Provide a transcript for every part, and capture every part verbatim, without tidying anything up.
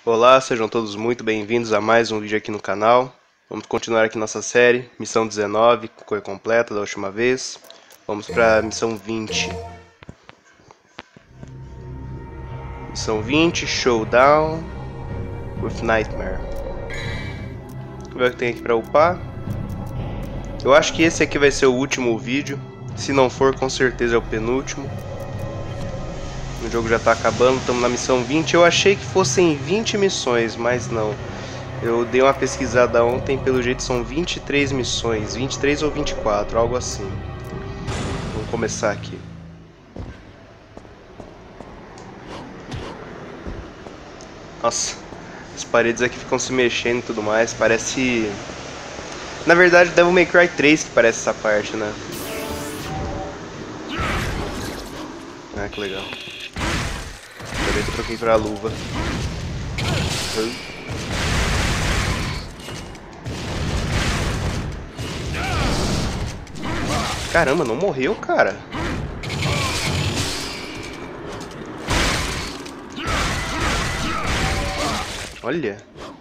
Olá, sejam todos muito bem-vindos a mais um vídeo aqui no canal. Vamos continuar aqui nossa série, missão dezenove, que foi completa da última vez. Vamos para a missão vinte. Missão vinte, Showdown with Nightmare. Vamos ver o que tem aqui para upar. Eu acho que esse aqui vai ser o último vídeo. Se não for, com certeza é o penúltimo. O jogo já está acabando, estamos na missão vinte. Eu achei que fossem vinte missões, mas não. Eu dei uma pesquisada ontem, pelo jeito são vinte e três missões, vinte e três ou vinte e quatro, algo assim. Vamos começar aqui. Nossa, as paredes aqui ficam se mexendo e tudo mais, parece... Na verdade, Devil May Cry três que parece essa parte, né? Ah, que legal. Ainda bem que eu troquei pra luva. Caramba, não morreu, cara. Olha.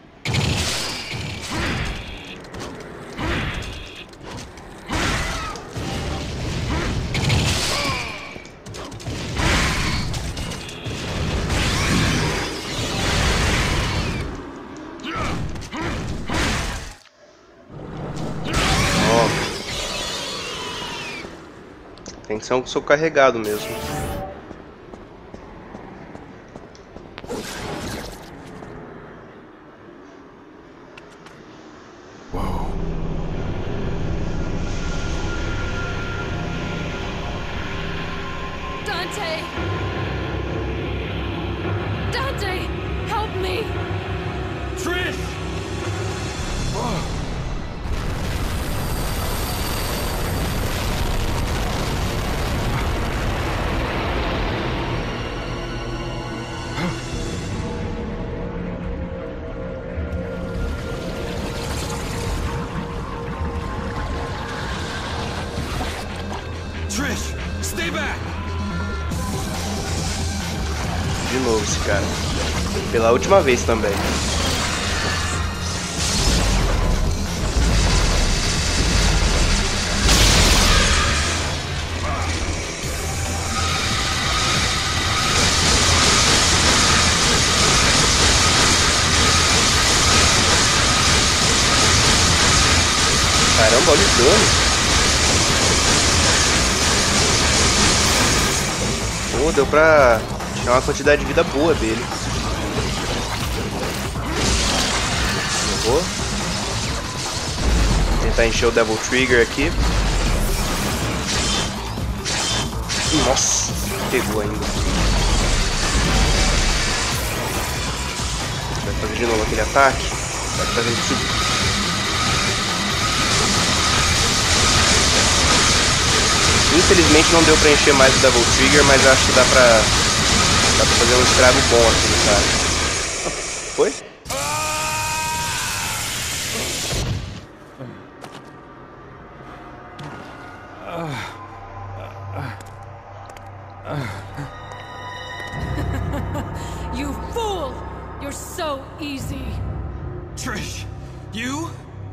Tem que ser um soco carregado mesmo. Whoa. Dante! Dante! Help me! Trish! Oh. Trish, stay back. De novo esse cara. Pela última vez também. Caramba, olha o dano. Pô, deu pra tirar uma quantidade de vida boa dele. Vou tentar encher o Devil Trigger aqui. Nossa, pegou ainda. Vai fazer de novo aquele ataque. Vai fazer isso. Infelizmente não deu pra encher mais o Devil Trigger, mas acho que dá pra, dá pra fazer um estrago bom aqui no cara. Foi? You fool! You're so easy! Trish, you?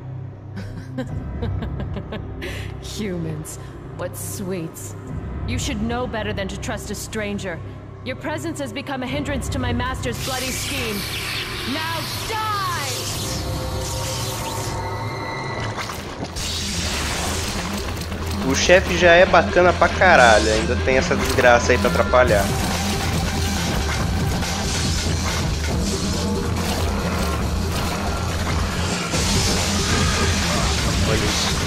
Humans. What sweets. You should know better than to trust a stranger. Your presence has become a hindrance to my master's bloody scheme. Now die! O chefe já é bacana pra caralho, ainda tem essa desgraça aí pra atrapalhar. Olha isso.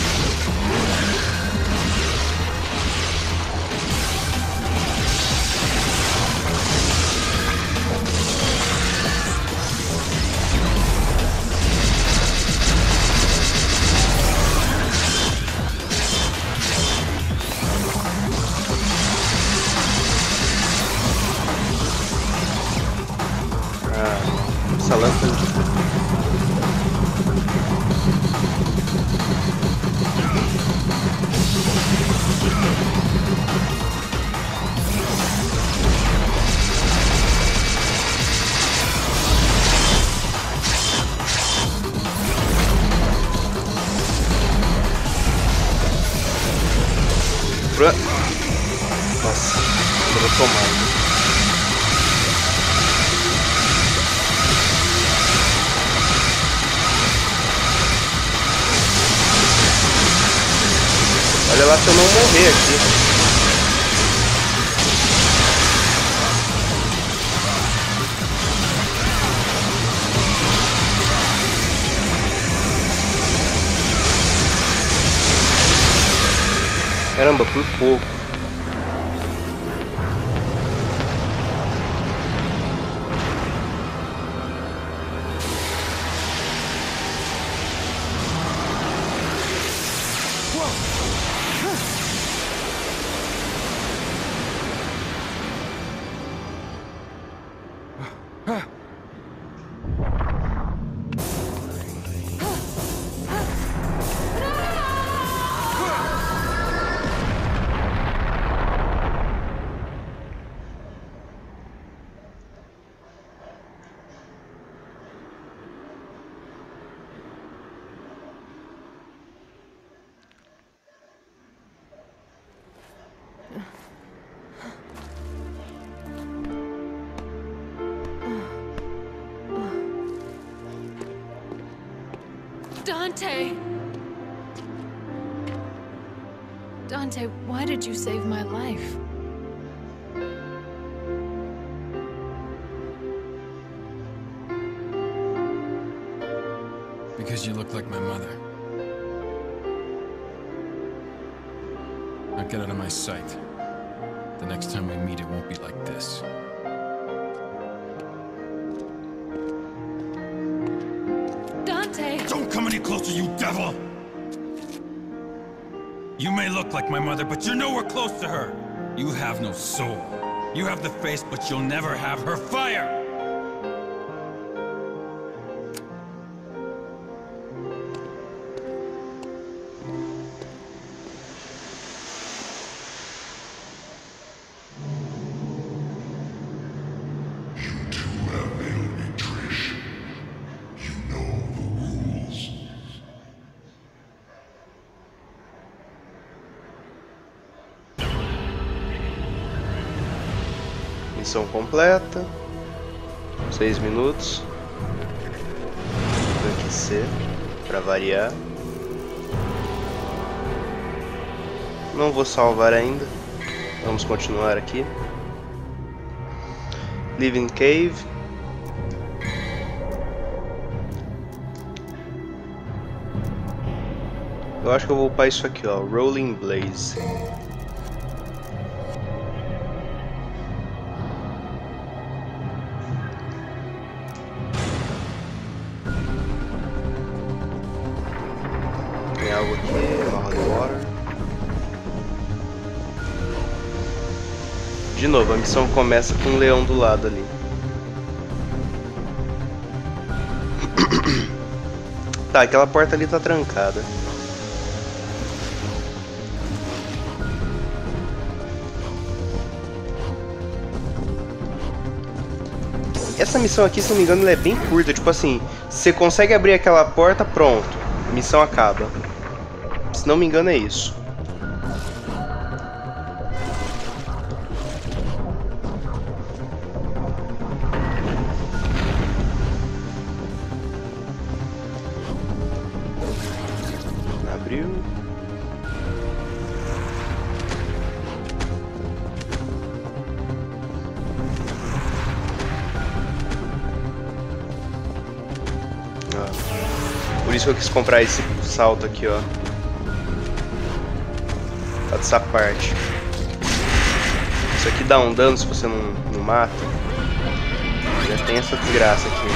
Essa lâmpada. tomado. Olha lá se eu não morrer aqui. Caramba, por pouco. Dante! Dante, why did you save my life? Because you look like my mother. Now get out of my sight. The next time we meet, it won't be like this. Dante! Don't come any closer, you devil! You may look like my mother, but you're nowhere close to her. You have no soul. You have the face, but you'll never have her fire! Missão completa. Seis minutos. Tanque C, para variar. Não vou salvar ainda. Vamos continuar aqui. Living Cave. Eu acho que eu vou upar isso aqui, ó. Rolling Blaze. Tem algo aqui, uma Holy Water. De novo, a missão começa com um leão do lado ali. Tá, aquela porta ali tá trancada. Essa missão aqui, se não me engano, ela é bem curta. Tipo assim, você consegue abrir aquela porta, pronto. A missão acaba. Se não me engano, é isso. Abriu. Por isso que eu quis comprar esse salto aqui, ó. Tá dessa parte. Isso aqui dá um dano se você não, não mata. Já tem essa desgraça aqui.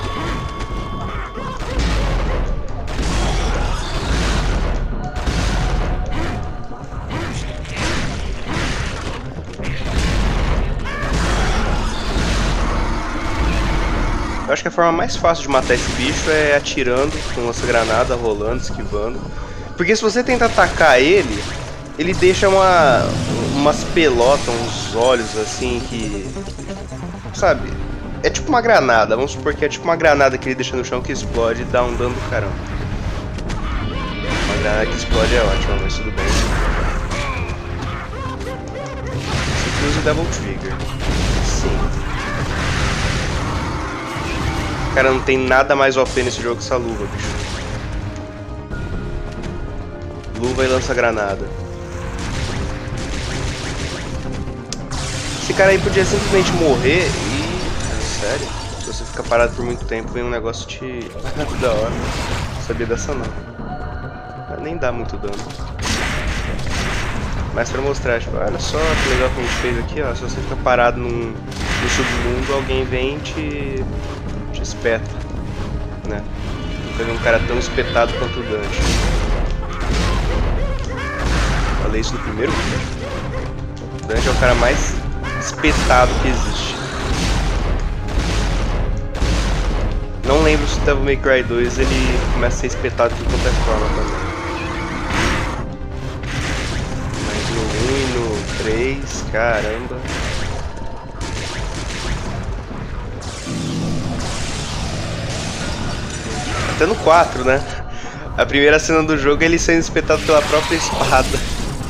Eu acho que a forma mais fácil de matar esse bicho é atirando com lança-granada, rolando, esquivando. Porque se você tenta atacar ele, ele deixa uma, umas pelotas, uns olhos assim que... Sabe? É tipo uma granada, vamos supor que é tipo uma granada que ele deixa no chão que explode e dá um dano do caramba. Uma granada que explode é ótima, mas tudo bem. Você usa o Devil Trigger. Sim. Cara, não tem nada mais O P nesse jogo que essa luva, bicho. Luva e lança-granada. Esse cara aí podia simplesmente morrer e... Sério? Se você ficar parado por muito tempo, vem um negócio te... da hora. Não sabia dessa não. Mas nem dá muito dano. Mas pra mostrar, tipo, olha só que legal que a gente fez aqui, ó. Se você fica parado num, no submundo, alguém vem e te... te espeta, né? Nunca vi um cara tão espetado quanto o Dante. Falei isso no primeiro vídeo. O Dante é o cara mais espetado que existe. Não lembro se o Devil May Cry dois ele começa a ser espetado de qualquer forma também. Mas no um e no três, caramba. Até no quatro, né? A primeira cena do jogo é ele sendo espetado pela própria espada.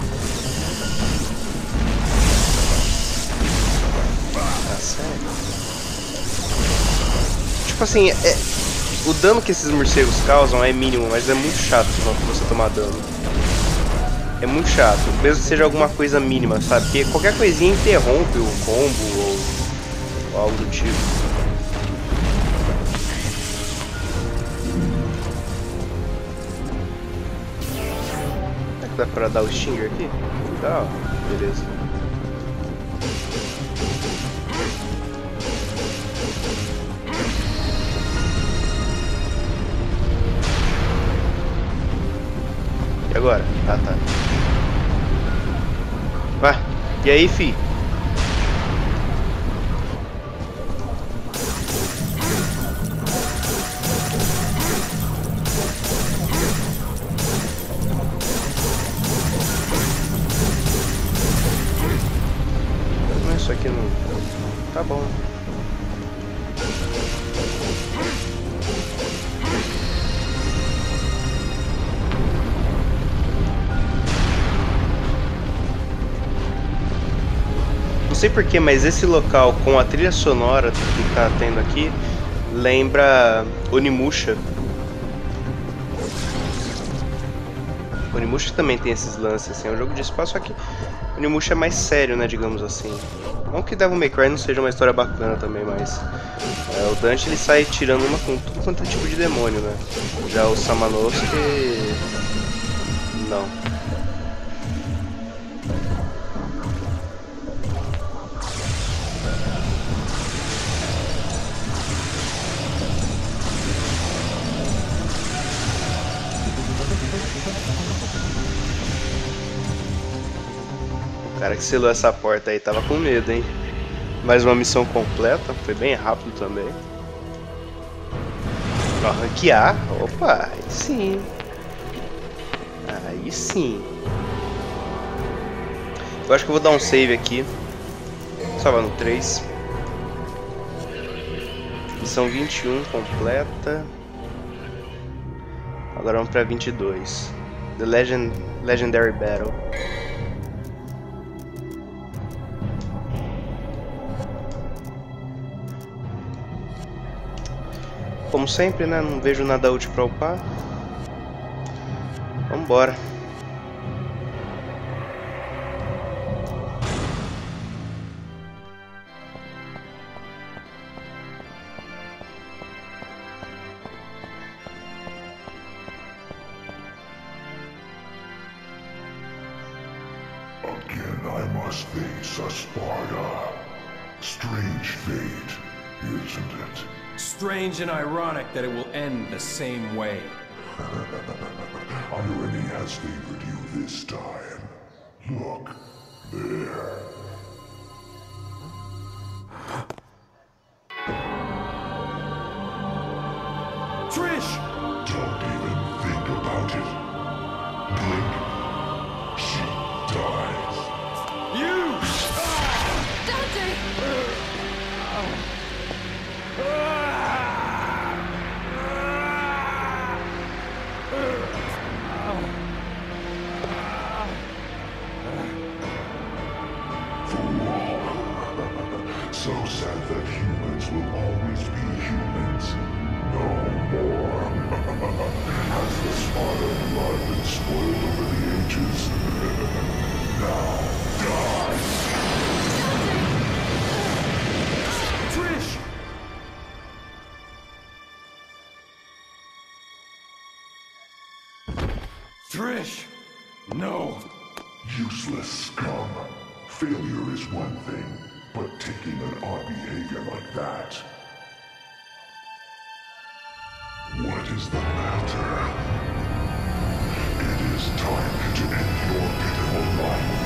Tipo assim, é, o dano que esses morcegos causam é mínimo, mas é muito chato você tomar dano. É muito chato, mesmo que seja alguma coisa mínima, sabe? Porque qualquer coisinha interrompe o combo ou, ou algo do tipo. Será que dá pra dar o Stinger aqui? Dá, ó. Beleza. E agora? Ah, tá. Vai. E aí, fi? Mas isso aqui não... Tá bom. Não sei porquê, mas esse local com a trilha sonora que tá tendo aqui lembra Onimusha. Onimusha também tem esses lances, assim, é um jogo de espaço, só que Onimusha é mais sério, né, digamos assim. Não que Devil May Cry não seja uma história bacana também, mas é, o Dante ele sai tirando uma com tudo quanto é tipo de demônio, né. Já o Samanosuke... não. O cara que selou essa porta aí tava com medo, hein? Mais uma missão completa, foi bem rápido também. Pra ranquear, opa, aí sim. Aí sim. Eu acho que eu vou dar um save aqui. Salva no três. Missão vinte e um completa. Agora vamos pra vinte e dois. The Legend, Legendary Battle. Como sempre, né? Não vejo nada útil pra upar. Vambora. Again I must face a Sparta. Strange fate, isn't it? Strange and ironic that it will end the same way. Irony has favored you this time. Look, there. Trish! Don't even think about it. Blink. She dies. You! Dante! Fool. Trish! No! Useless scum. Failure is one thing, but taking an odd behavior like that... What is the matter? It is time to end your pitiful life.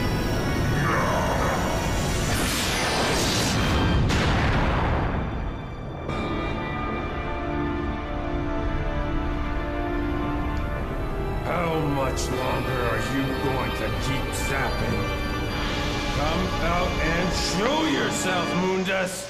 How much longer are you going to keep zapping? Come out and show yourself, Mundus!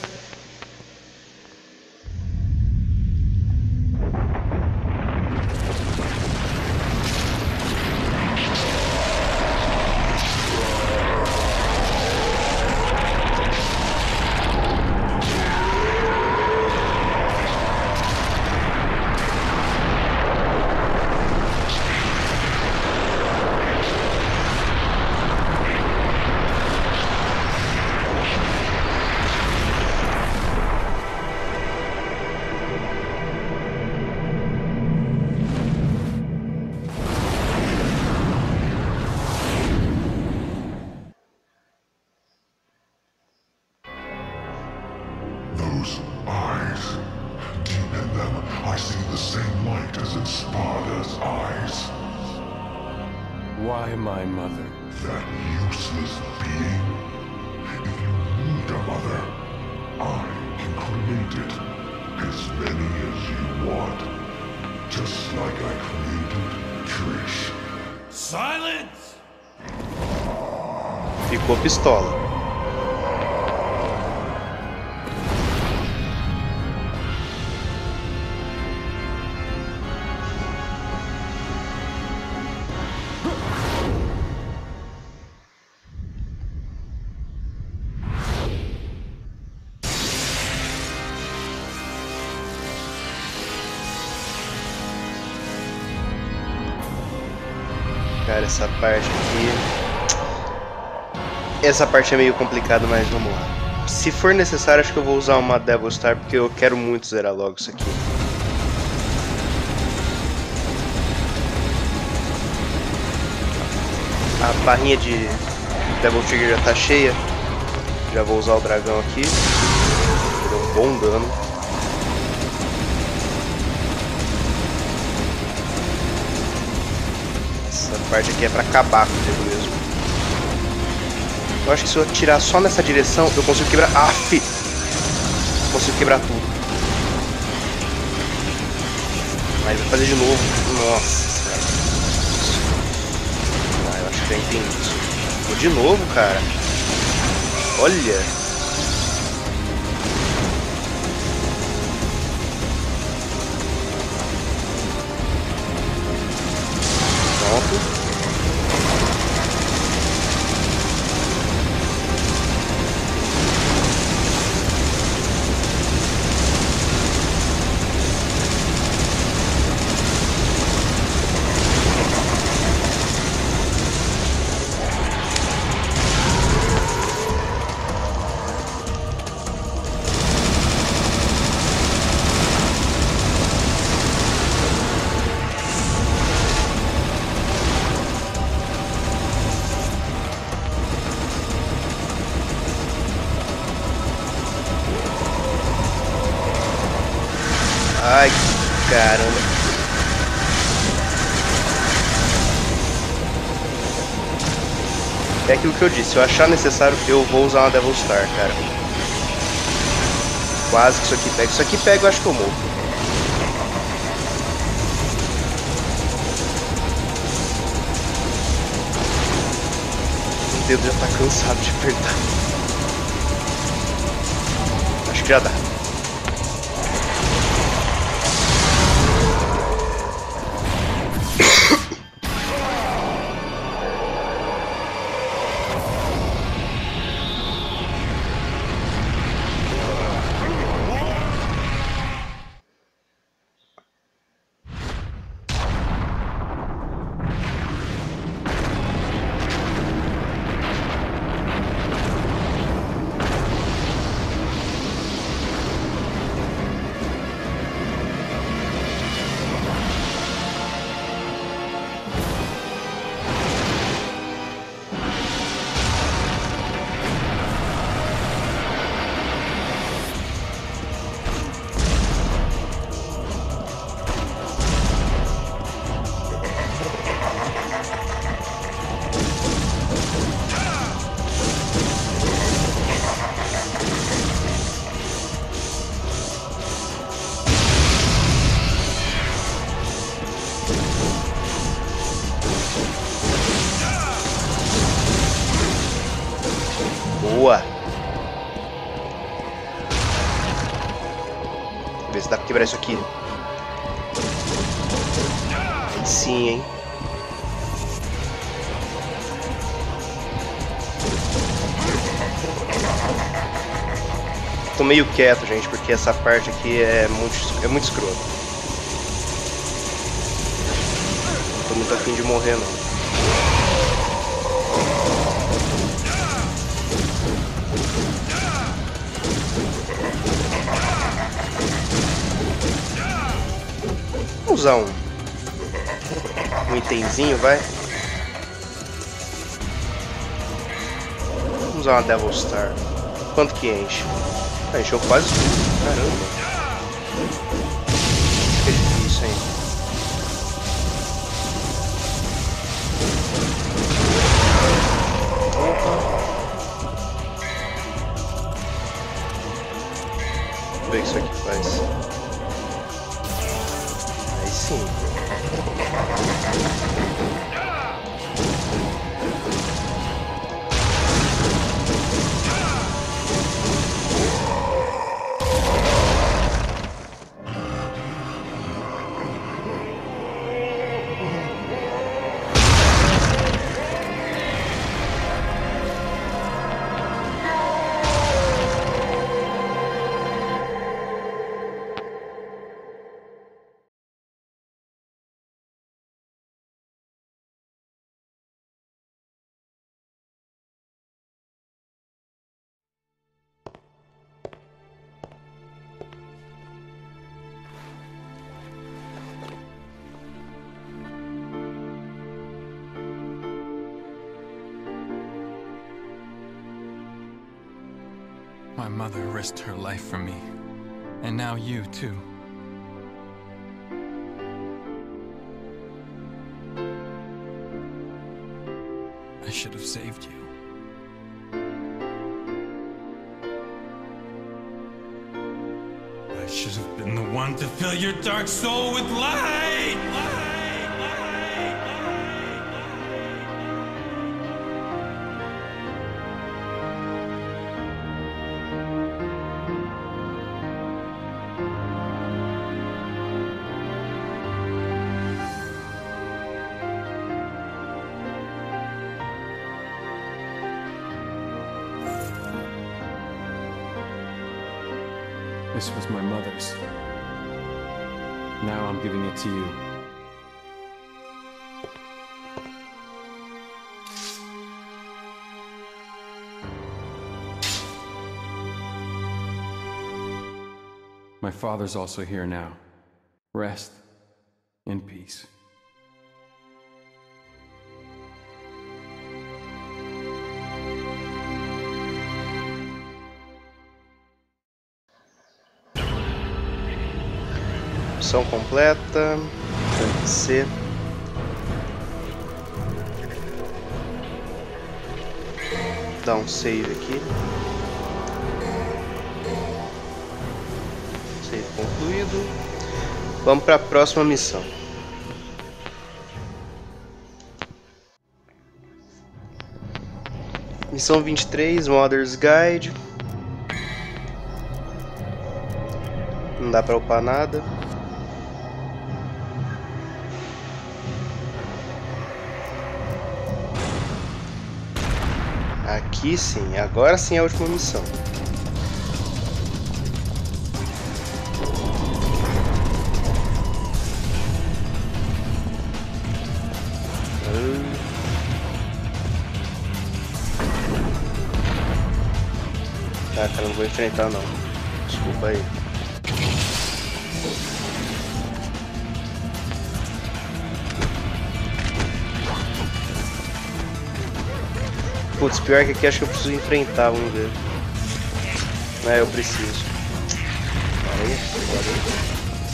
Those eyes. Deep in them, I see the same light as in Sparda's eyes. Why my mother? That useless being. If you need a mother, I can create it. As many as you want. Just like I created Trish. Silence! Ficou pistola. Cara, essa parte aqui... Essa parte é meio complicada, mas vamos lá. Se for necessário, acho que eu vou usar uma Devil Star, porque eu quero muito zerar logo isso aqui. A barrinha de Devil Trigger já tá cheia. Já vou usar o dragão aqui. Deu um bom dano. Essa parte aqui é pra acabar com ele mesmo. Eu acho que se eu atirar só nessa direção, eu consigo quebrar... Aff! Consigo quebrar tudo. Mas vou fazer de novo. Nossa, cara. Ah, eu acho que já entendi isso. Vou de novo, cara. Olha! Pronto. Ai, caramba. É aquilo que eu disse, se eu achar necessário, eu vou usar uma Devil Star, cara. Quase que isso aqui pega. Isso aqui pega, eu acho que eu morro. O dedo já tá cansado de apertar. Acho que já dá. Ver se dá pra quebrar isso aqui. Aí sim, hein? Tô meio quieto, gente, porque essa parte aqui é muito, é muito escroto. Não tô muito afim de morrer, não. Vamos usar um, um itemzinho, vai. Vamos usar uma Devil Star. Quanto que enche? Ah, encheu quase tudo. Caramba. Acho que é difícil, hein? Opa. Vamos ver o que isso aqui faz. Aí sim. My mother risked her life for me, and now you too. I should have saved you. I should have been the one to fill your dark soul with light! Light! This was my mother's. Now I'm giving it to you. My father's also here now. Rest in peace. Missão completa. Tanque C. Dá um save aqui. Save concluído. Vamos para a próxima missão. Missão vinte e três, Mother's Guide. Não dá para upar nada. Aqui sim, agora sim é a última missão. Ah, cara, não vou enfrentar não. Desculpa aí. Putz, pior que aqui acho que eu preciso enfrentar, vamos ver. É, eu preciso. Para aí, para aí.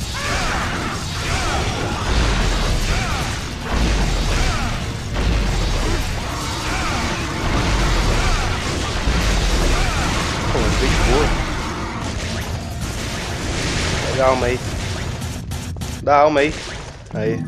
Pô, mas foi de boa. Pega a alma aí. Dá a alma aí. Aí.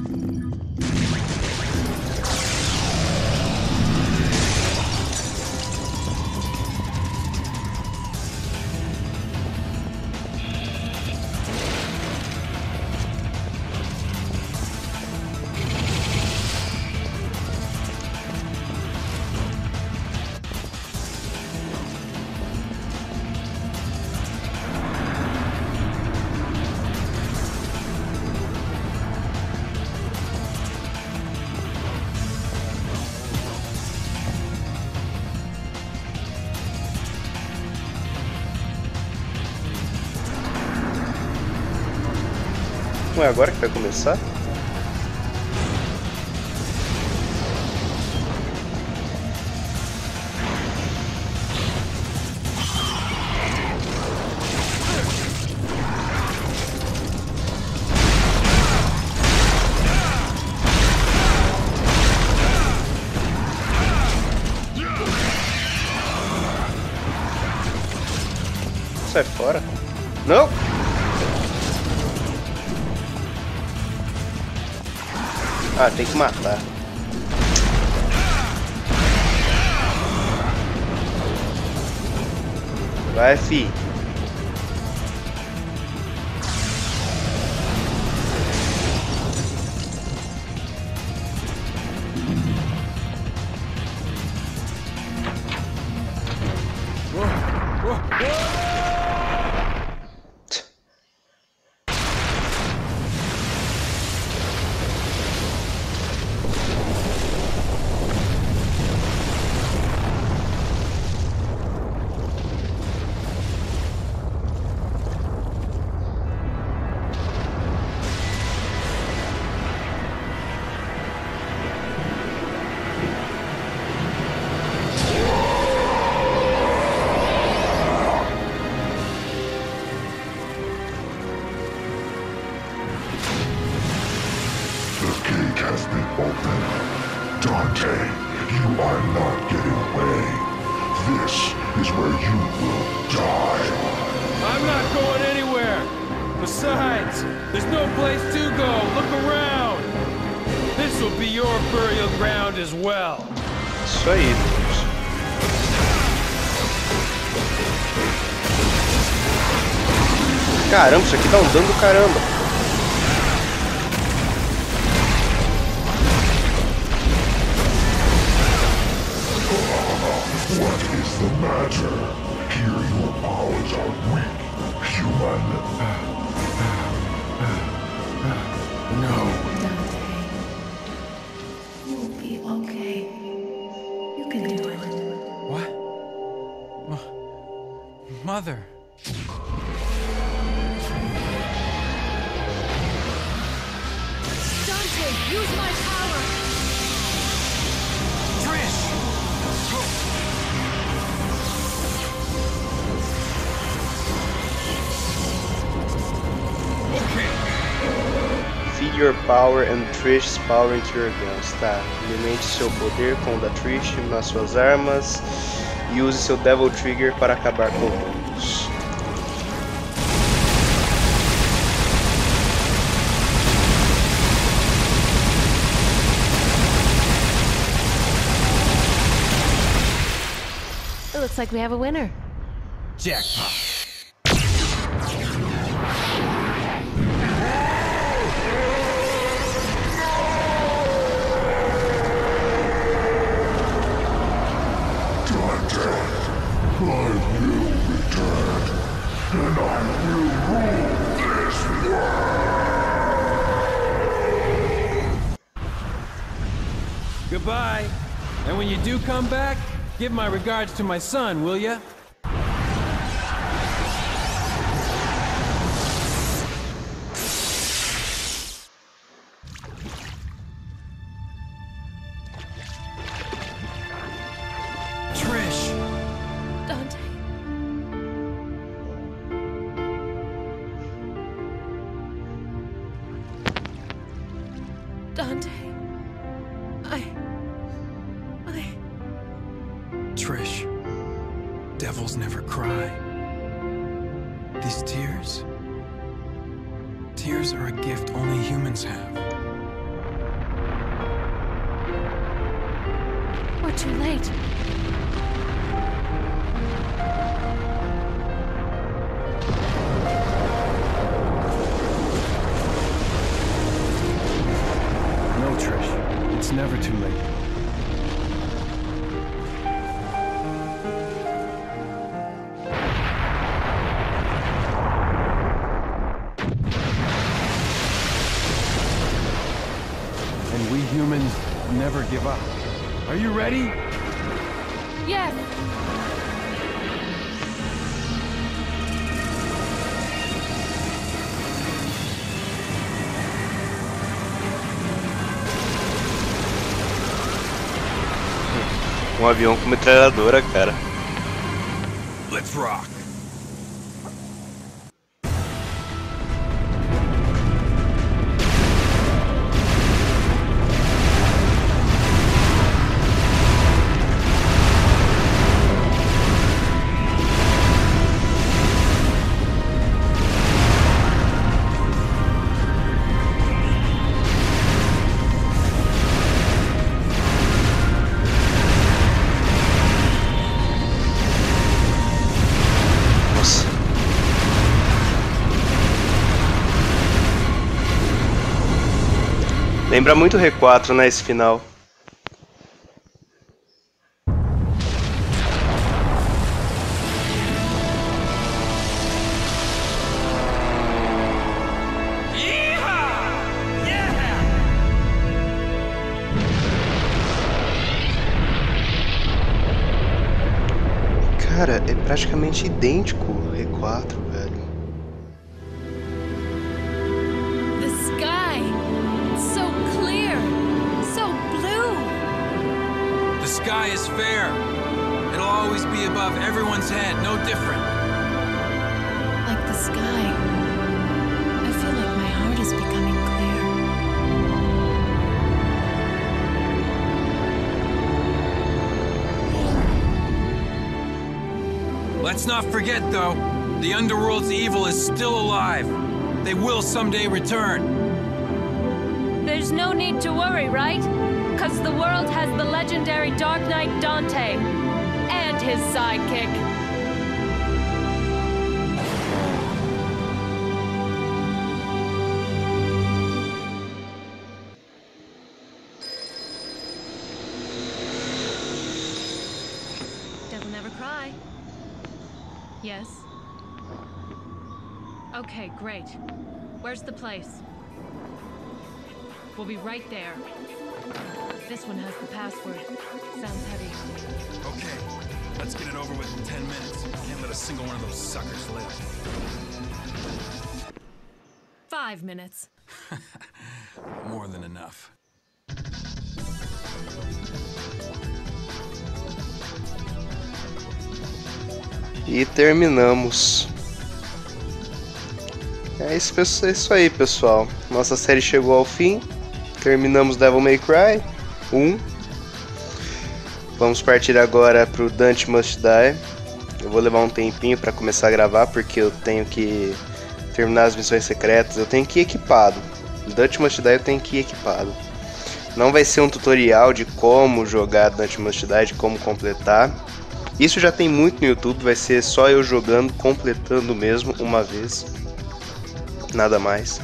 Não é agora que vai começar? Sai fora. Não! Ah, tem que matar. Vai, fi. Has been opened. Dante, you are not getting away. This is where you will die. I'm not going anywhere. Besides, there's no place to go. Look around. This will be your burial ground as well. Isso aí, Deus. Caramba, isso aqui dá um dano do caramba. What is the matter? Here your powers are weak, human. No. Dante, you'll be okay. You can do it. What? M- Mother. Dante, use my power! Trish! Feed your power and Trish's power into your guns. Tá, alimente seu poder com o da Trish nas suas armas e use seu Devil Trigger para acabar com todos. It looks like we have a winner. Jackpot. I will return, and I will rule this world! Goodbye. And when you do come back, give my regards to my son, will ya? Trish! Dante. Dante. I... I... Trish. Devils never cry. These tears... Tears are a gift only humans have. We're too late. No, Trish. It's never too late. And we humans never give up. Are you ready? Yes! Um avião com metralhadora, cara. Let's rock. Lembra muito R quatro, né, esse final. Cara, é praticamente idêntico ao R quatro, velho. The sky is fair. It'll always be above everyone's head, no different. Like the sky. I feel like my heart is becoming clear. Let's not forget, though, the Underworld's evil is still alive. They will someday return. There's no need to worry, right? Because the world has the legendary Dark Knight Dante and his sidekick. Devil never cry. Yes? Okay, great. Where's the place? We'll be right there. This one has the password. Sounds heavy. Okay, let's get it over with in ten minutes. Can't let a single one of those suckers live. Five minutes. More than enough. E terminamos. É isso, é isso aí, pessoal. Nossa série chegou ao fim. Terminamos Devil May Cry um. Vamos partir agora pro Dante Must Die. Eu vou levar um tempinho para começar a gravar, porque eu tenho que terminar as missões secretas. Eu tenho que ir equipado. Dante Must Die eu tenho que ir equipado. Não vai ser um tutorial de como jogar Dante Must Die, de como completar. Isso já tem muito no YouTube, vai ser só eu jogando, completando mesmo, uma vez. Nada mais.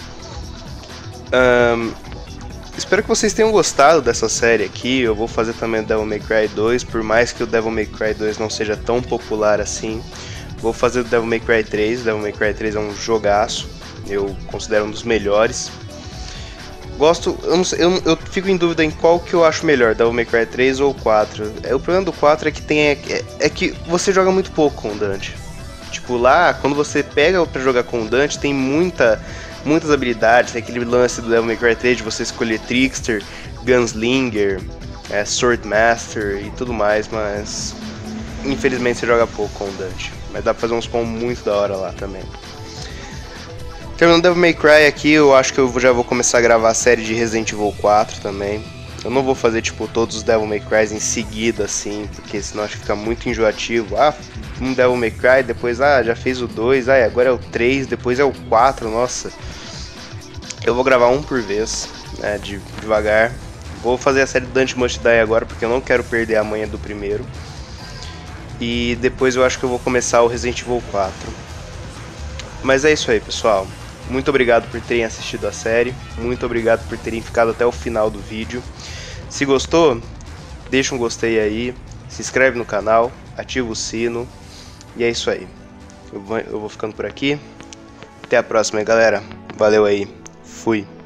Um, espero que vocês tenham gostado dessa série aqui. Eu vou fazer também o Devil May Cry dois, por mais que o Devil May Cry dois não seja tão popular assim. Vou fazer o Devil May Cry três. O Devil May Cry três é um jogaço, eu considero um dos melhores. Gosto, eu, não sei, eu, eu fico em dúvida em qual que eu acho melhor, Devil May Cry três ou quatro. É, o problema do quatro é que tem é, é que você joga muito pouco com o Dante. Tipo, lá, quando você pega pra jogar com o Dante, tem muita, muitas habilidades. Tem aquele lance do Devil May Cry três de você escolher Trickster, Gunslinger, é, Swordmaster e tudo mais, mas infelizmente você joga pouco com o Dante. Mas dá pra fazer uns combos muito da hora lá também. Terminando Devil May Cry aqui, eu acho que eu já vou começar a gravar a série de Resident Evil quatro também. Eu não vou fazer tipo todos os Devil May Cry em seguida assim, porque senão acho que fica muito enjoativo. Ah, um Devil May Cry, depois ah, já fez o dois, ah, agora é o três, depois é o quatro, nossa. Eu vou gravar um por vez, né, de, devagar. Vou fazer a série do Dante Must Die agora, porque eu não quero perder a manha do primeiro. E depois eu acho que eu vou começar o Resident Evil quatro. Mas é isso aí, pessoal. Muito obrigado por terem assistido a série, muito obrigado por terem ficado até o final do vídeo. Se gostou, deixa um gostei aí, se inscreve no canal, ativa o sino, e é isso aí. Eu vou, eu vou ficando por aqui, até a próxima, galera. Valeu aí, fui.